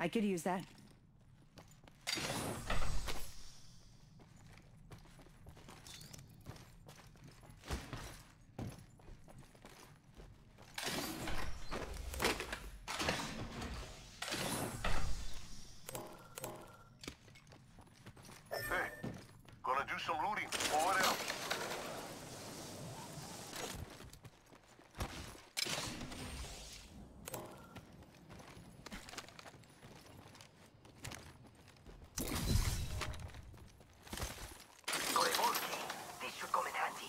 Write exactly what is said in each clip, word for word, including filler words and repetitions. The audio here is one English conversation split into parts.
I could use that. Hey, gonna do some looting. Pull it out. This should come in handy.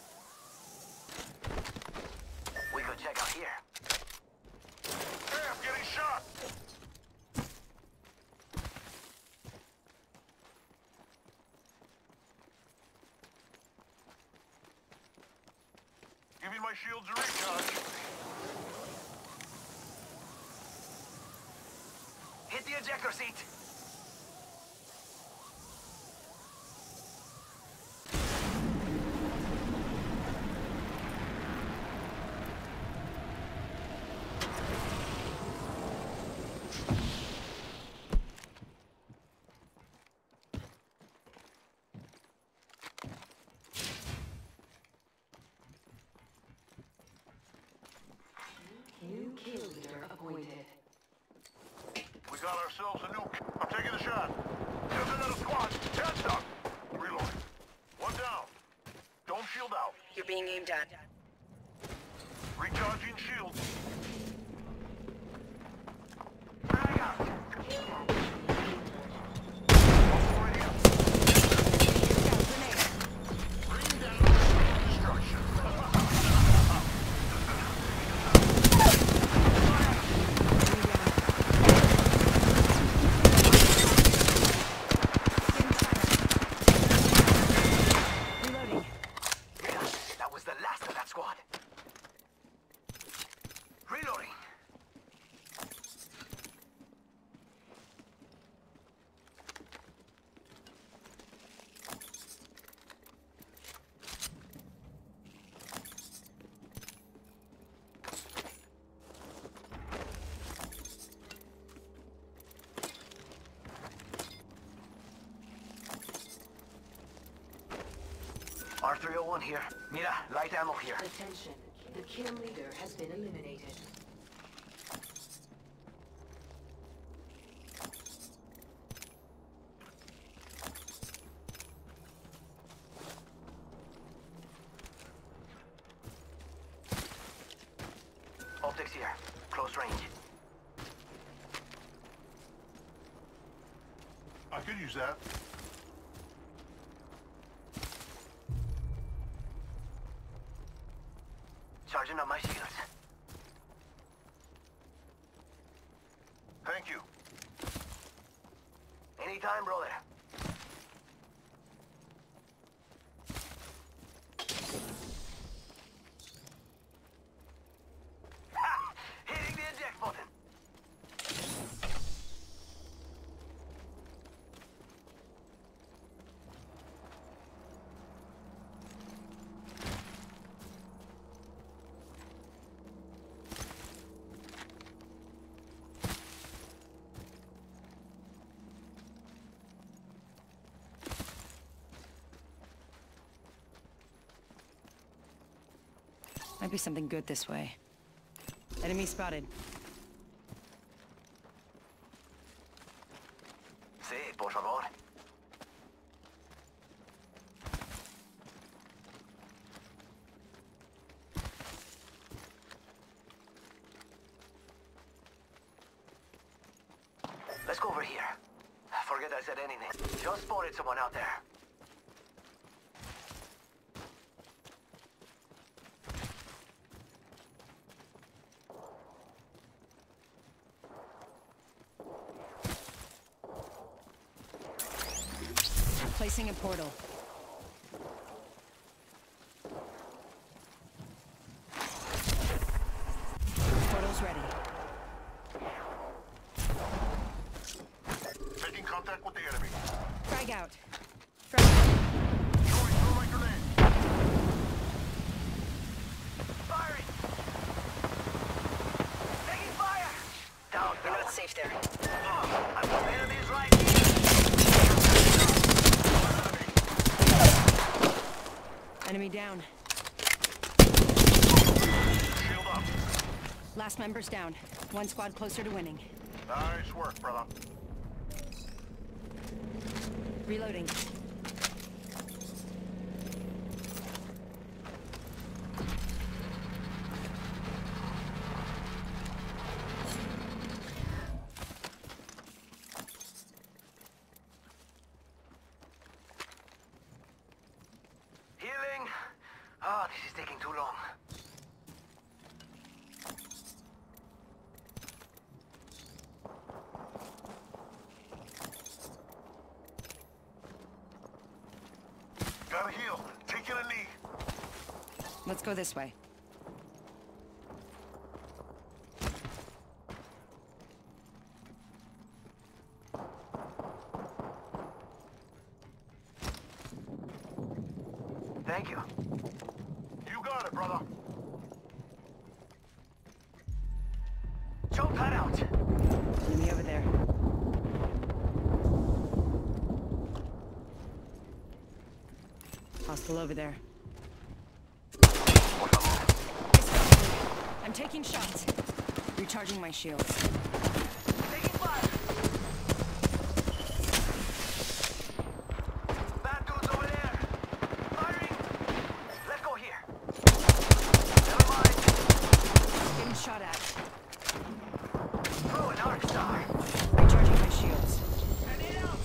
We could check out here. Hey, I'm getting shot! Giving my shields a recharge. Hit the ejector seat. New kill leader appointed. We got ourselves a nuke. I'm taking a shot. There's another squad. Heads up. Reloading. One down. Dome shield out. You're being aimed at. Recharging shields. Frag out. Already up. Bring down destruction. Reloading. Yeah, that was the last of that squad. Reloading. R three oh one here. Mira, light ammo here. Attention. The kill leader has been eliminated. Optics here. Close range. I could use that. Charging on my shields. Thank you. Anytime, brother. Ha! Hitting the eject button. Might be something good this way. Enemy spotted. Sí, por favor. Let's go over here. Forget I said anything. Just spotted someone out there. Placing a portal. Portal's ready. Making contact with the enemy. Frag out. Frag out. Throwing thermite grenade. Firing! Taking fire! Down, You're down. not safe there. Enemy down. Shield up. Last member's down. One squad closer to winning. Nice work, brother. Reloading. Healing. Ah, this is taking too long. Gotta heal. Taking a knee. Let's go this way. Thank you. You got it, brother. Jump pad out. Enemy over there. Hostile over there. I'm taking shots. Recharging my shields. Taking fire. Bad dudes over there. Firing. Let's go here. Never mind. Getting shot at. Throw an arc star. Recharging my shields. Grenade out.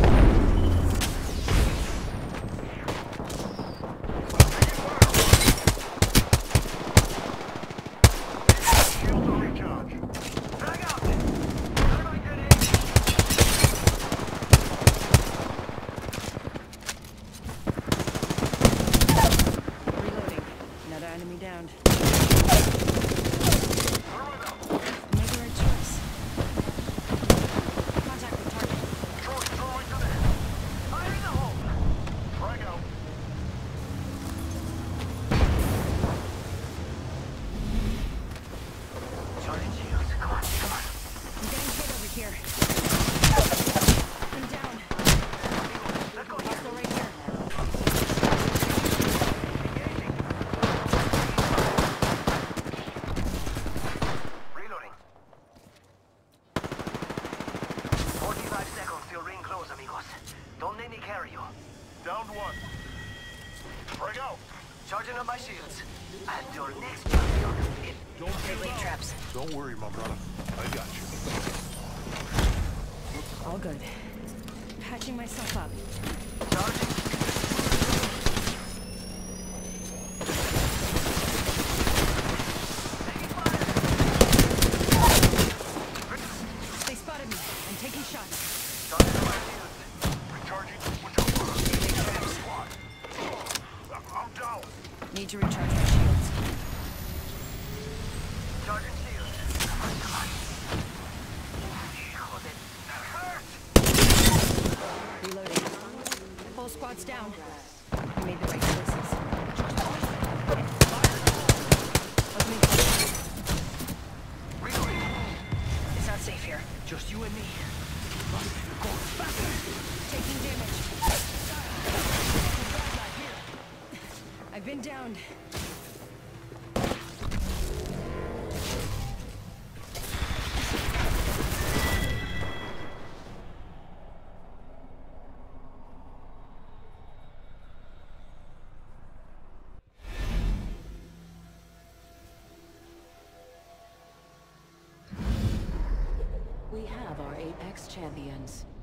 Shields are recharged. Frag out. Thermite grenade. Reloading. Another enemy downed. Thermite out. Made the right choice. Contact with target. Throwing thermite grenade. Fire in the hole. Frag out. Charging shields. Come on, come on. I'm getting hit over here. I'm down. Let's go here. Hostile right here. Engaging. Reloading. forty-five seconds till ring close, amigos. Don't let me carry you. Downed one. Frag out. Charging up my shields. And your next champion is Deadly traps. Don't worry, my brother. I got you. All good. Patching myself up. charging. Taking fire. They spotted me. I'm taking shots. Charging up my shields. Recharging. With your brother. Squad. I'm down. Need to recharge my shields. Charging shields. Come on, come on. Hijo de... That hurt! Reloading. Whole squad's down. I made the right choices. Opening fire. Reloading. It's not safe here. Just you and me. Go faster. Taking damage. I've been downed. We have our Apex champions.